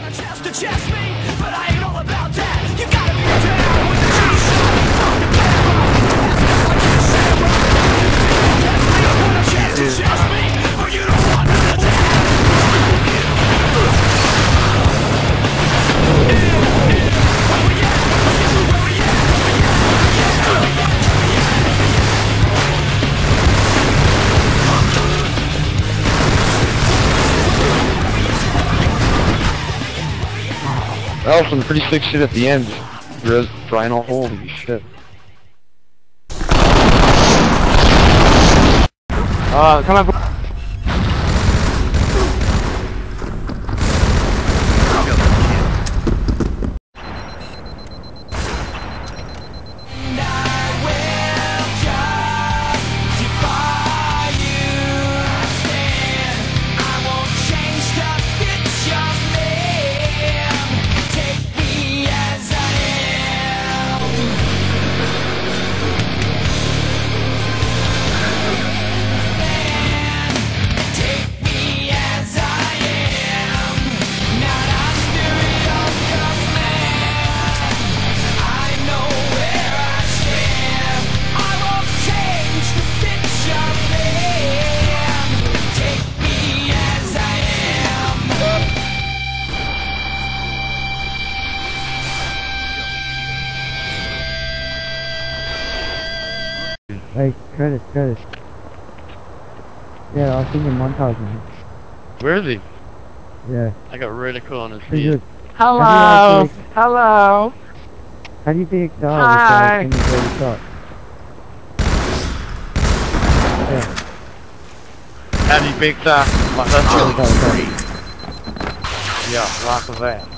Chest to chest me, but I ain't all about that. You gotta be down with the G-shot. Fuck the camera. Ask me what you said, bro. You test me, wanna chest to chest me, but you don't want none of that. That was some pretty sick shit at the end. Brian, holy shit. Come on. Hey, KurtiZ. Yeah, I'll see your montage, man. Where is he? Yeah. I got really cool on his Pretty feet. good. Hello! Hello! How do you think it's Hi! in the very shot? Yeah. How do you pick that? Like that's Okay. yeah, lots of that.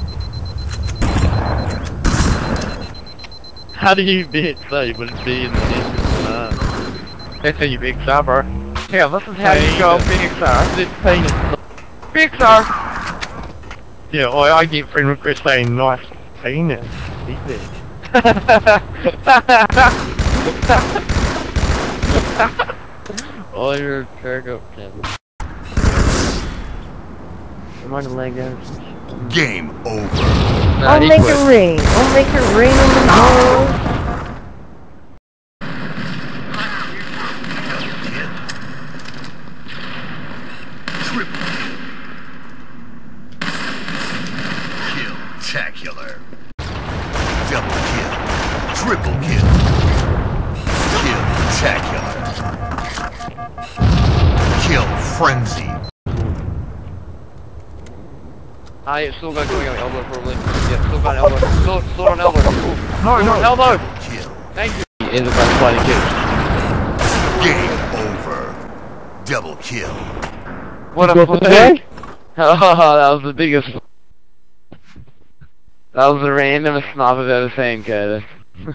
How do you big that? You wouldn't be in the distance. That's how you big that, bro. Yeah, this is how you go big that. This penis. Big that! Yeah, I get friend requests saying nice penis. He said. Oh, you're a cargo Kevin. I'm on the leg down. Game over. I'll make it rain. I'll make it rain on the balls. Kill-tacular. Double kill. Triple kill. Kill-tacular. Kill frenzy. I still got going on elbow probably. Yeah, still got elbow. Still on elbow. No, elbow! Kill. Thank you. He ends up by sliding kill. Game over. Double kill. What a flick! Oh, that was the biggest. That was the randomest snipe I've ever seen, KurtiZ.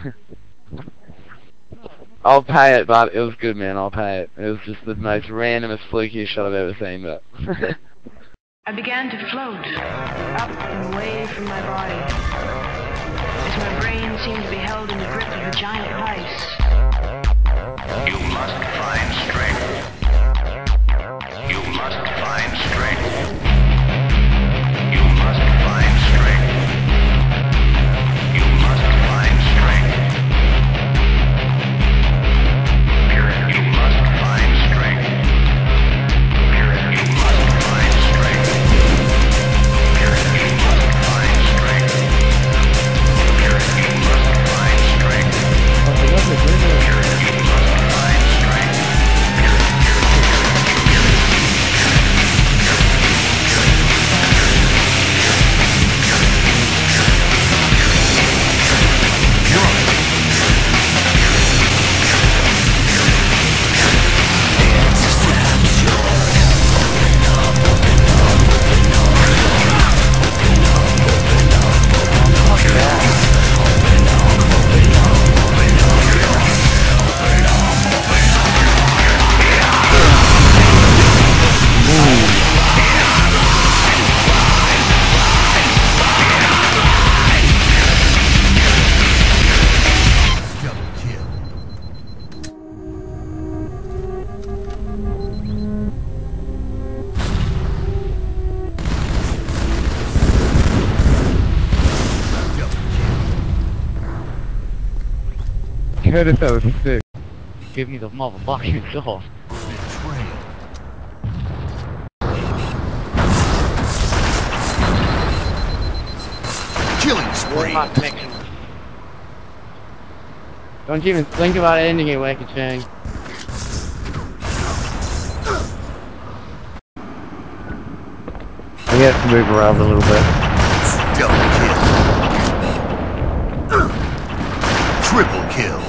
I'll pay it, but it was good, man. I'll pay it. It was just the most randomest, flukiest shot I've ever seen, but. I began to float, up and away from my body, as my brain seemed to be held in the grip of a giant vice. You must find strength. You must find strength. You must find strength. You must find strength. You must find strength. You must find strength. You must find strength. You must find strength. You must find strength. KurtiZ, that was sick. Give me the motherfucking sauce. Betrayal. Killing spree. My connection. Don't even think about ending it, Wacky Chang. We have to move around a little bit. Double kill. Triple kill.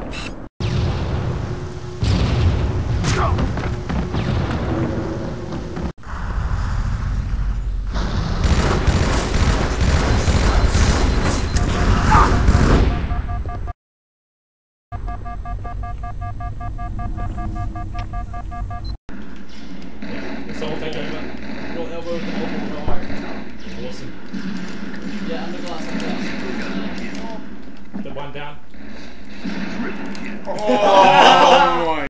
Roll elbow to elbow real hard. Awesome. Yeah, under glass, under glass. The one down. Oh my.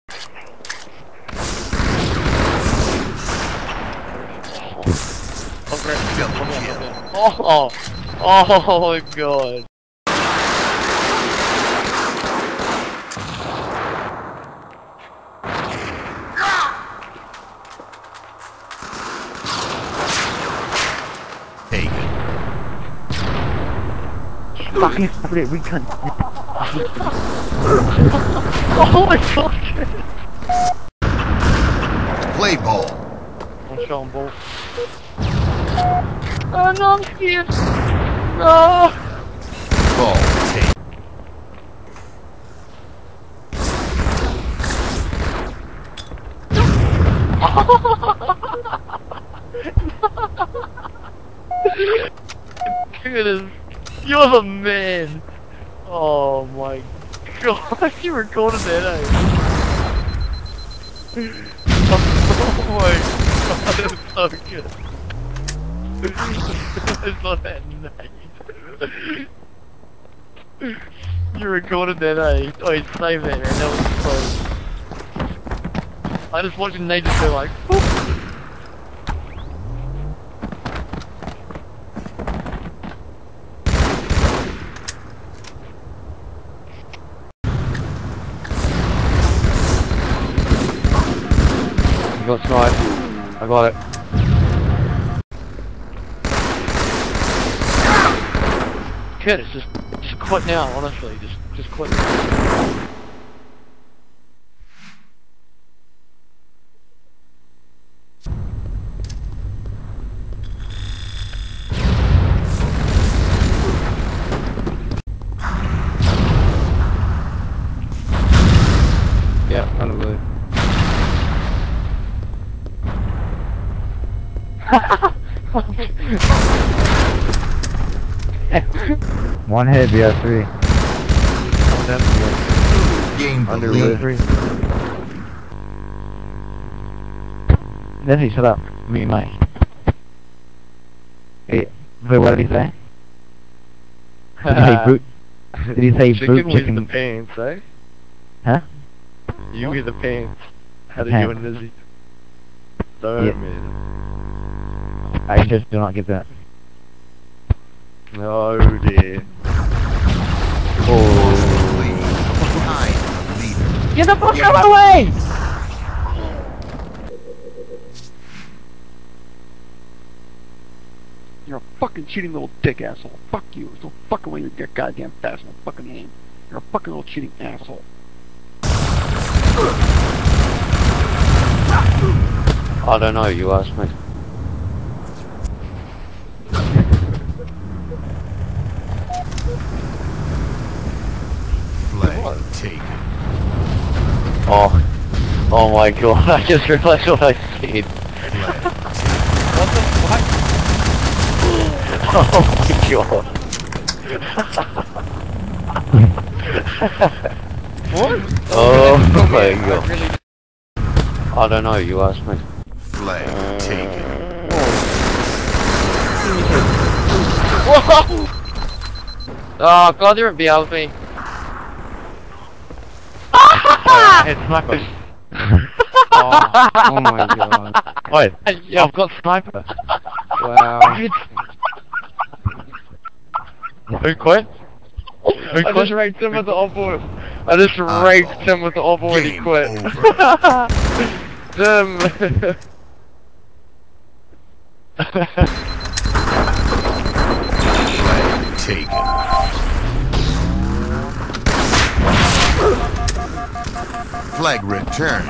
Double kill. Oh my god. Taken. Fucking split, we can't. Oh my god. Play ball. I'm showing ball. Oh no, I'm scared. No. Ball take. KurtiZ, you're the man. Oh my god, you recorded that, eh? Oh my god, it's so good. It's not that nice. You recorded that, eh? Oh, you saved that, man. That was so... I just watched Nate just go like... Whoop. I got sniped. I got it. KurtiZ, just quit now, honestly. Just quit now. Yeah, I don't believe. One hit, BR3. Game Under deleted. 3. Then shut up. Me, mate. Hey, wait, what did he say? Did he say brute? Did he say Chicken brute with chicken? the pants, eh? Huh? You with the pants. How do Pants. you and Lizzie? Don't, Yeah. man. I just do not get that. Oh dear. Lost the lead. Tied the leader. Get the fuck out of my way! You're a fucking cheating little dick asshole. Fuck you. So fucking way you get goddamn fast in the fucking game. You're a fucking little cheating asshole. I don't know, you asked me. Flag taken. Oh my god, I just realized what I said. Flag What the fuck? Oh my god. What? Oh my god. I don't know, you asked me. Flag taken. Whoa! Oh god, you're a BLP. It's sniper. Oh my god. Wait, yeah, I've got sniper. Wow. Who quit? Who I quit? just ranked him as an off board. I just raped him with the oval when he Game quit. over. Them. Flag taken. Flag returned.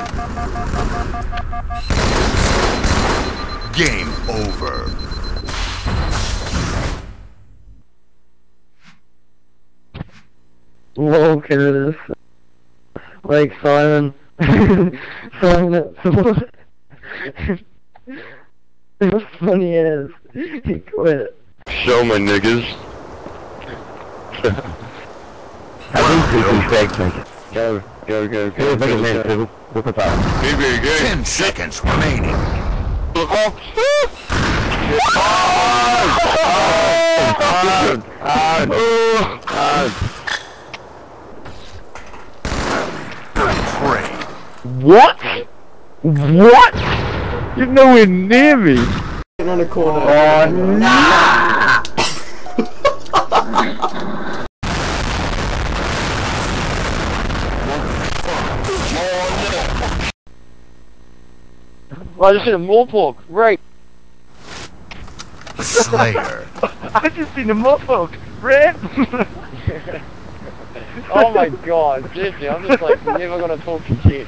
Game over. Lol, KurtiZ. Like Simon. Simon. It was funny as he quit. Show my niggas. I think people fake me. Go. Here's like a minute, people. Whip it out. Maybe again. 10 seconds remaining. Prey. What? What? You're nowhere near me. On a corner. Oh no! I just hit a morphog. Right. Slayer. I just seen a morphog. Rip. Oh my god, seriously, I'm just like never gonna talk to shit.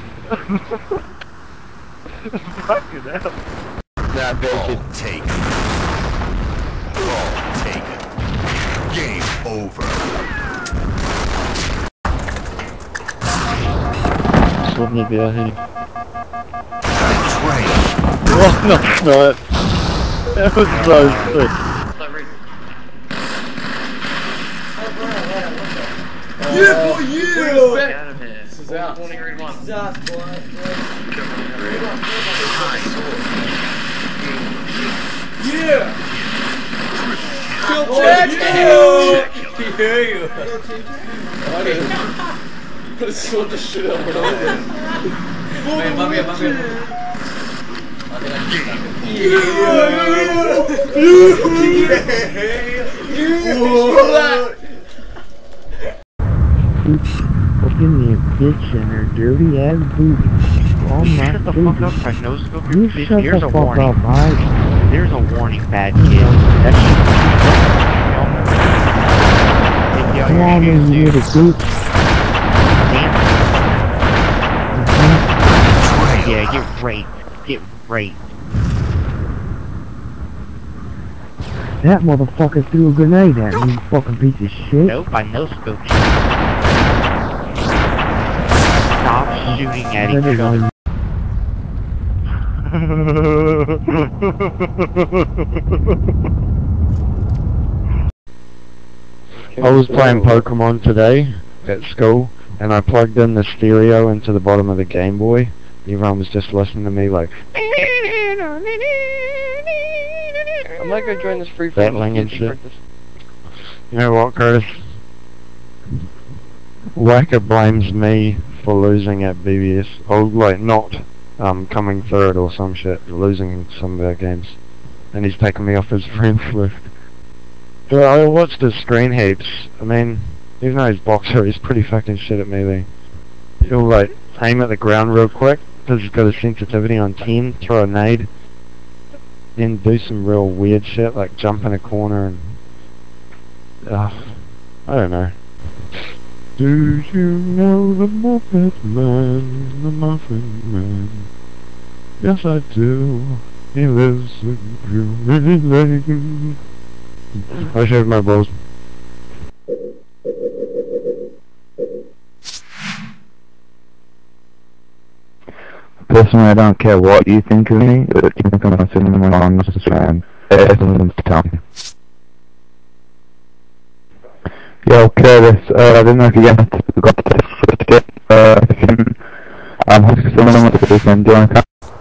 Fucking hell. Nah, Ball taken. Ball taken. Game over. Słownie wyjechali. Betrayed. Oh no, no. That was so sick. Yeah, boy, yeah! This is out. Grade 1. Yeah! I saw the shit out of Fucking me a bitch and her dirty ass booty. Oh my Shut the fuck up, I no scope your You bitch. shut Here's the a fuck warning. up, alright? There's a warning, bad kid. That shit. Take out Come your on, shoes, you dude. little gooch. Damn. Yeah, get raped. Get raped. That motherfucker threw a grenade at me, you fucking piece of shit. Nope, I no scope you. Stop shooting at each other. I was playing Pokemon today at school, and I plugged in the stereo into the bottom of the Game Boy. Everyone was just listening to me like... I might go join this free battling and shit. You know what, KurtiZ? Whacker blames me for losing at BBS. Or like not coming third or some shit, losing some of our games. And he's taking me off his friends list. But I watched his screen heaps. I mean, even though he's boxer, he's pretty fucking shit at melee. He'll like aim at the ground real quick, because he's got a sensitivity on 10, throw a nade, then do some real weird shit like jump in a corner and... I don't know. Do you know the Muppet Man, the Muffin Man? Yes I do. He lives in Drury Lane. I shaved my balls. Personally, I don't care what you think of me, but you think I'm a cinnamon on this fan. Everyone's telling me. Yo, KurtiZ, I didn't know if you got to get if you can, I'm hosting someone with the weekend, do you want to come?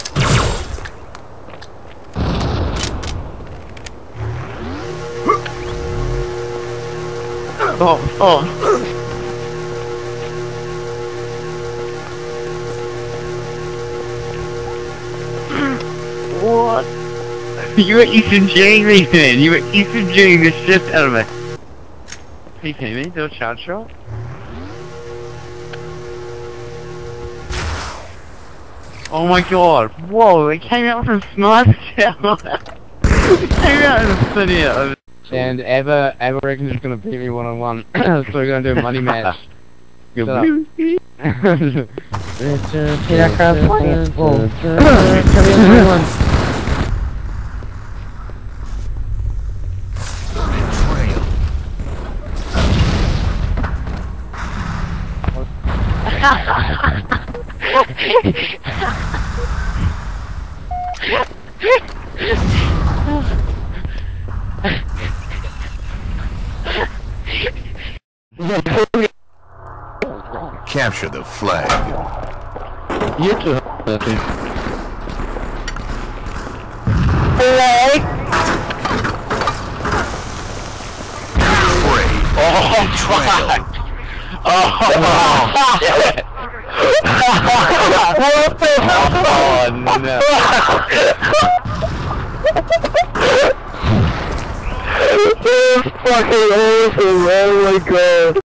What? You were ECGing me, man. You were ECGing the shit out of me. Are you kidding me? No shot shot? Oh my god. Whoa, it came out from Sniper Tower. It came out in the city. And Eva reckons he's gonna beat me one-on-one. So we're gonna do a money match. Shut up. That crowd's playing. Whoa. Capture the flag. You too. Betrayal. Oh, shit. What the Oh, no. Fucking awesome, oh my god.